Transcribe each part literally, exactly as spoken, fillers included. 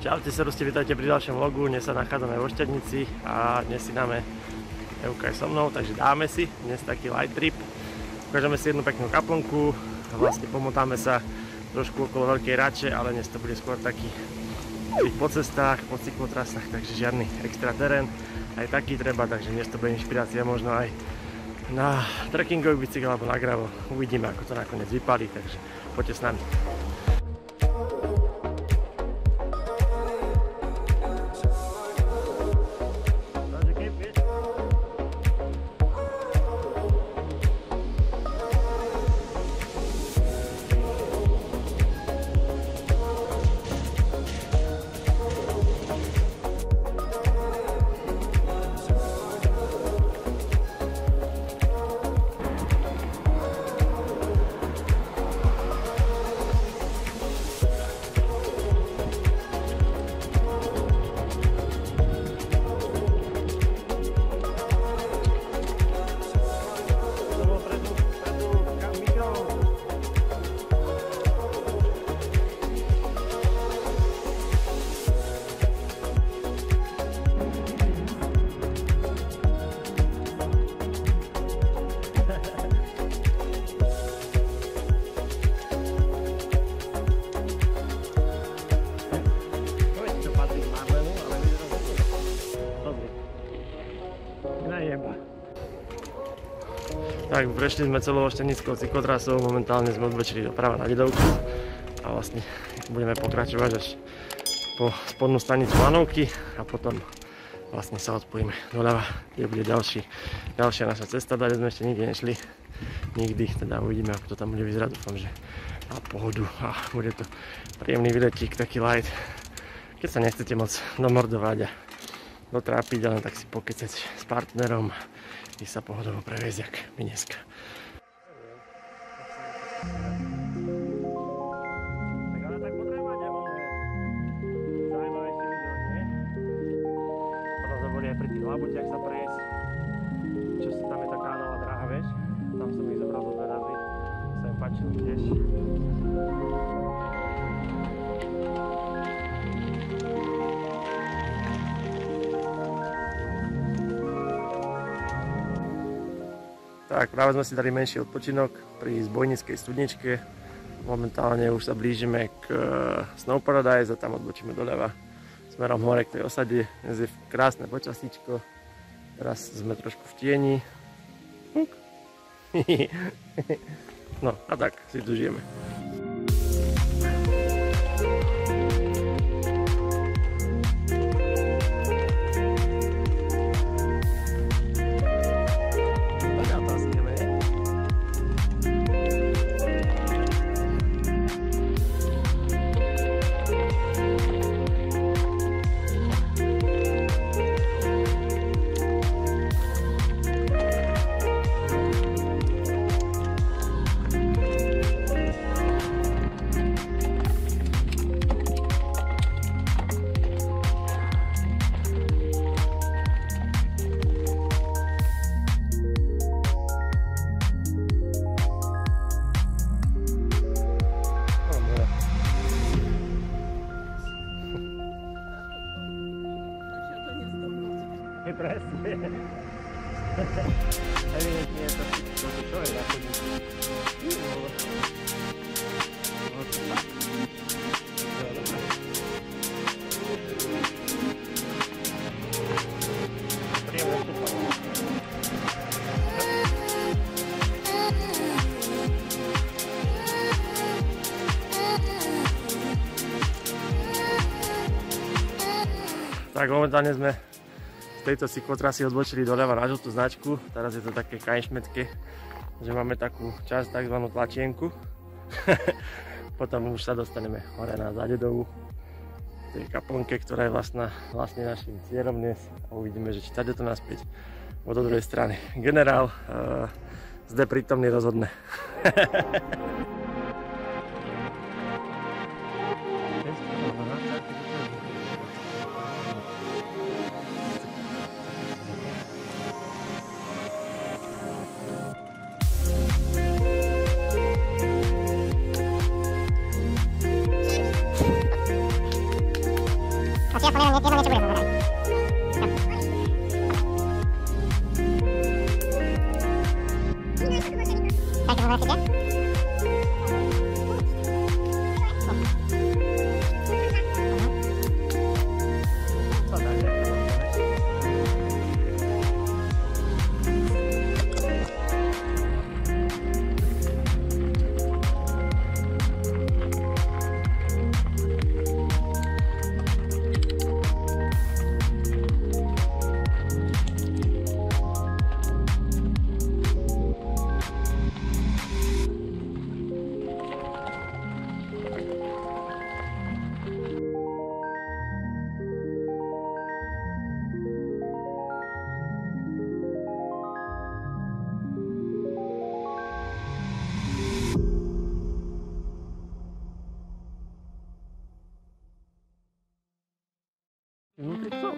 Čaute, serusti, vítajte pri ďalšom vlogu. Dnes sa nachádzame vo Štednici a dnes si dáme, Euka je so mnou, takže dáme si dnes taký light trip. Ukážeme si jednu peknú kaplnku, vlastne pomotáme sa trošku okolo Veľkej Rače, ale dnes to bude skôr taký po cestách, po cyklotrasách, takže žiadny extra terén. Aj taký treba, takže dnes to bude inšpirácia možno aj na trekkingový bicykel alebo na gravel. Uvidíme, ako to nakoniec vypálí, takže poďte s nami. Tak, prešli sme celou štednickou cyklotrasou, momentálne sme odbočili doprava na Dedovku a vlastne budeme pokračovať až po spodnú stanicu Lanovky a potom vlastne sa odpojíme doľava, kde bude ďalší, ďalšia naša cesta, kde sme ešte nikdy nešli, nikdy, teda uvidíme, ako to tam bude vyzerať, dúfam, že na pohodu a bude to príjemný výletík, taký light, keď sa nechcete moc domordovať a dotrápiť, ale tak si pokecať s partnerom, i sa pohodovo previesť, jak my dneska. Tak ale tak potrebujem mať zaujímavejšie video, nie? Potom sa boli aj pri tých labutiach sa prejsť. Čo si tam je taká nová dráha, vieš? Tam som ich zobral do dve razy. Sa im páčilo tiež. Tak, práve sme si dali menší odpočinok pri Zbojnickej studničke. Momentálne už sa blížime k Snow Paradise a tam odbočíme doľava smerom hore k tej osade. Dnes je krásne počasíčko. Teraz sme trošku v tieni. No a tak si tu žijeme. Presne. Evidentne je to, to, to je záchodník. No to tak. Príjemné stúpanie. Tak momentálne sme z tejto cyklotrasy odbočili doľava na žltú značku. Teraz je to také kajšmetke, že máme takú časť, takzvanú tlačienku. Potom už sa dostaneme hore na Zadedovu, tej kaplnke, ktorá je vlastná, vlastne našim cieľom dnes a uvidíme, že či tady to naspäť od druhej strany. Generál uh, zde prítomný rozhodne. Vnútri psov.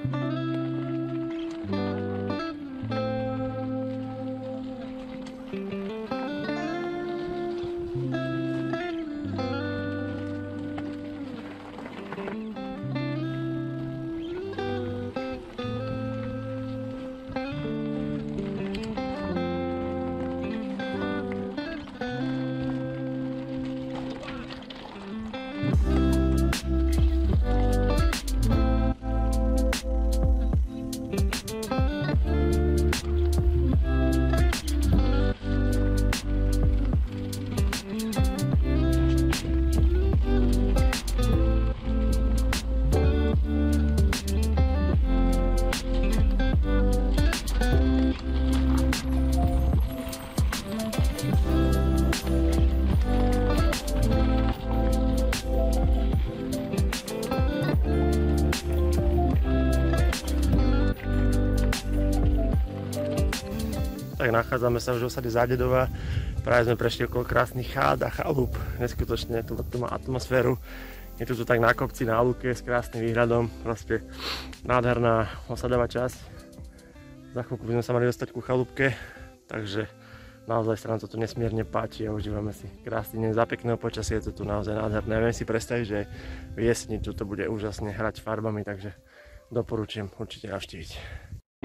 Tak nachádzame sa už v osade Zádedová. Práve sme prešli okolo krásnych chád a chalúp. Neskutočne tu, tu má atmosféru. Je tu, tu tak na kopci, na lúke s krásnym výhľadom. Proste nádherná osadová časť. Za chvíľku by sme sa mali dostať ku chalúbke. Takže naozaj sa nám toto nesmierne páči a užívame si krásny deň za pekného počasia. Je to tu naozaj nádherné. Viem si predstaviť, že v jeseni tu to bude úžasne hrať farbami, takže doporučujem určite navštíviť.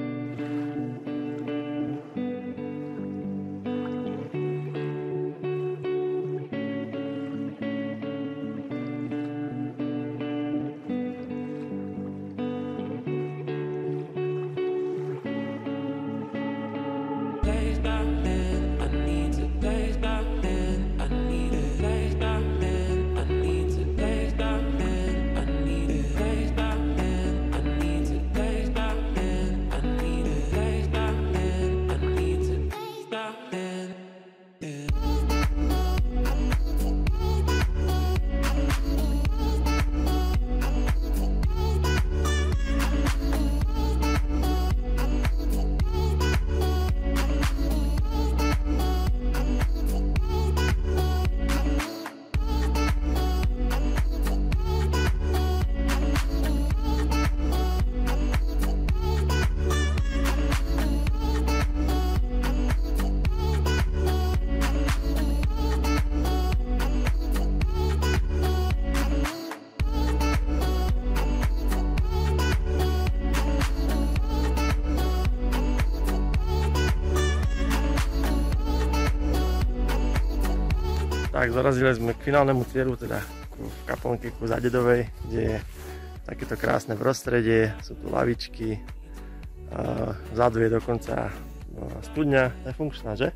Tak zarazili sme k finálnemu cieľu, teda v kaplnke ku Zádedovej, kde je takéto krásne prostredie, sú tu lavičky, vzadu je dokonca studňa, je funkčná, že?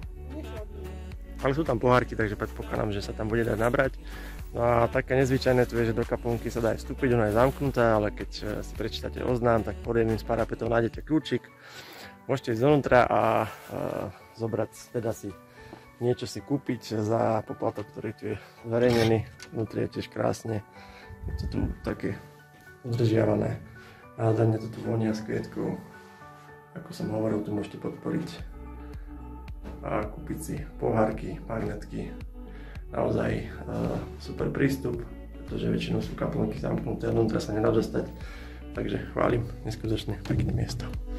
Ale sú tam pohárky, takže predpokladám, že sa tam bude dať nabrať. No a také nezvyčajné tu je, že do kaplnky sa dá aj vstúpiť, ona je zamknutá, ale keď si prečítate oznám, tak pod jedným z parapetov nájdete kľúčik. Môžete ísť dovnútra a, a zobrať, teda si niečo si kúpiť za poplatok, ktorý tu je zverejnený. Vnútri je tiež krásne. Je to tu také udržiavané. Nádherne to tu vonia s kvietkou. Ako som hovoril, tu môžete podporiť a kúpiť si pohárky, magnetky. Naozaj uh, super prístup, pretože väčšinou sú kaplnky zamknuté a vnútra sa nedá dostať. Takže chválim, neskutočne pekné miesto.